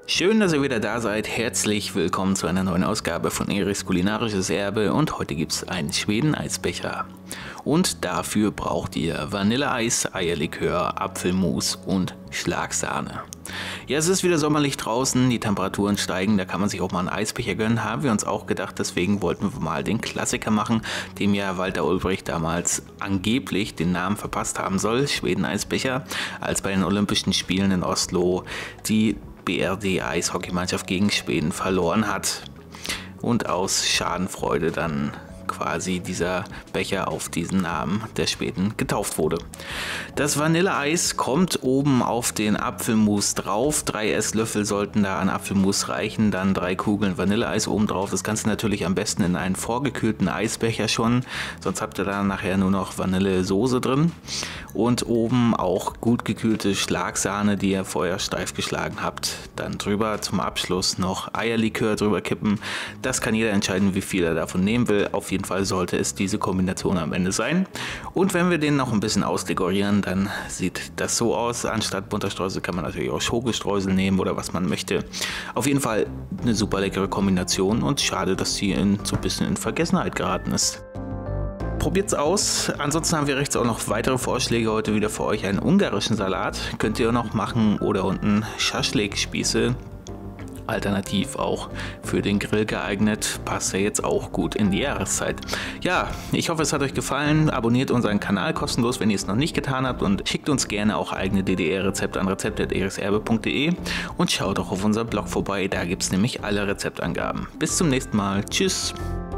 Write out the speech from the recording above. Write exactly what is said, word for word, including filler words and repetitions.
Schön, dass ihr wieder da seid. Herzlich willkommen zu einer neuen Ausgabe von Erichs kulinarisches Erbe und heute gibt es einen Schweden-Eisbecher. Und dafür braucht ihr Vanilleeis, Eierlikör, Apfelmus und Schlagsahne. Ja, es ist wieder sommerlich draußen, die Temperaturen steigen, da kann man sich auch mal einen Eisbecher gönnen, haben wir uns auch gedacht, deswegen wollten wir mal den Klassiker machen, dem ja Walter Ulbricht damals angeblich den Namen verpasst haben soll, Schweden-Eisbecher, als bei den Olympischen Spielen in Oslo die B R D-Eishockeymannschaft gegen Schweden verloren hat und aus Schadenfreude dann quasi dieser Becher auf diesen Namen der Schweden getauft wurde. Das Vanilleeis kommt oben auf den Apfelmus drauf. Drei Esslöffel sollten da an Apfelmus reichen, dann drei Kugeln Vanilleeis oben drauf. Das Ganze natürlich am besten in einen vorgekühlten Eisbecher schon, sonst habt ihr da nachher nur noch Vanillesoße drin. Und oben auch gut gekühlte Schlagsahne, die ihr vorher steif geschlagen habt. Dann drüber zum Abschluss noch Eierlikör drüber kippen. Das kann jeder entscheiden, wie viel er davon nehmen will. Auf jeden Fall sollte es diese Kombination am Ende sein. Und wenn wir den noch ein bisschen ausdekorieren, dann sieht das so aus. Anstatt bunter Streusel kann man natürlich auch Schokostreusel nehmen oder was man möchte. Auf jeden Fall eine super leckere Kombination und schade, dass sie in, so ein bisschen in Vergessenheit geraten ist. Probiert's aus. Ansonsten haben wir rechts auch noch weitere Vorschläge heute wieder für euch. Einen ungarischen Salat könnt ihr noch machen oder unten Schaschlik-Spieße. Alternativ auch für den Grill geeignet. Passt ja jetzt auch gut in die Jahreszeit. Ja, ich hoffe, es hat euch gefallen. Abonniert unseren Kanal kostenlos, wenn ihr es noch nicht getan habt und schickt uns gerne auch eigene D D R-Rezepte an rezept at erichserbe punkt de und schaut auch auf unserem Blog vorbei. Da gibt es nämlich alle Rezeptangaben. Bis zum nächsten Mal. Tschüss!